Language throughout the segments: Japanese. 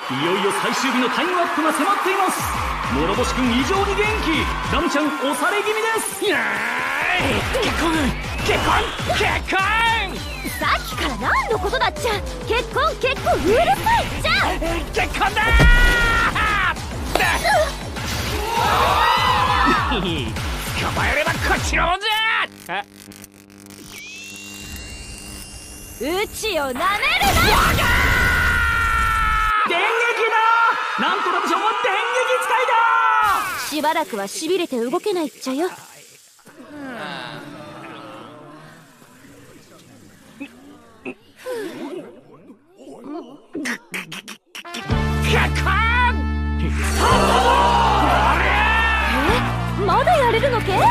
いよいよ最終日のタイムアップが迫っています。諸星くん異常に元気、ラムちゃん押され気味です。 いやー、結婚さっきから何のことだっちゃ。結婚うるさいっちゃ。 結婚だー捕まえればこっちのもんじゃ。 うちをなめるな。 電撃だ。なんとラムちゃんは電撃使いだ。 しばらくはしびれて動けないっちゃよ。まだやれるのけ？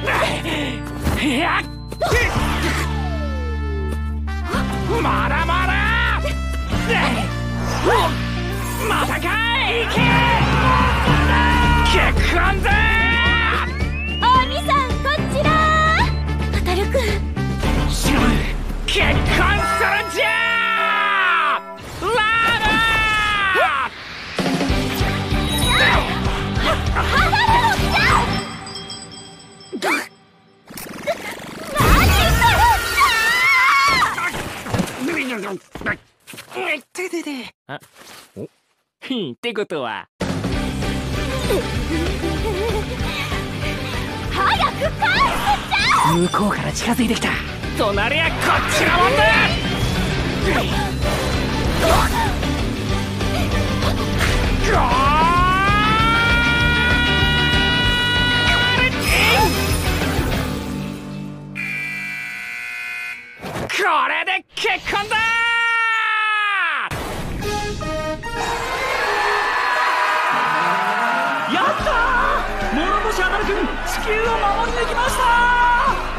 まだまだまたかい。結婚だ。 お兄さんこちら。あたるくん、 結婚するんじゃ。ってことは早く返すっちゃ。 向こうから近づいてきた。となりゃこっちのもんだ。これで結婚だ。 やったー。諸星あたるくん、地球を守り抜きました。